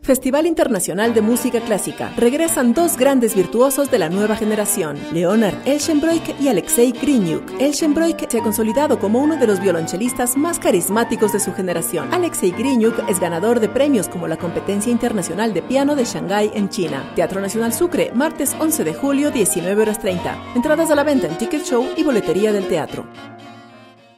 Festival Internacional de Música Clásica. Regresan dos grandes virtuosos de la nueva generación, Leonard Elschenbroich y Alexei Grinyuk. Elschenbroich se ha consolidado como uno de los violonchelistas más carismáticos de su generación. Alexei Grinyuk es ganador de premios como la Competencia Internacional de Piano de Shanghái en China. Teatro Nacional Sucre, martes 11 de julio, 19:30. Entradas a la venta en Ticket Show y boletería del teatro.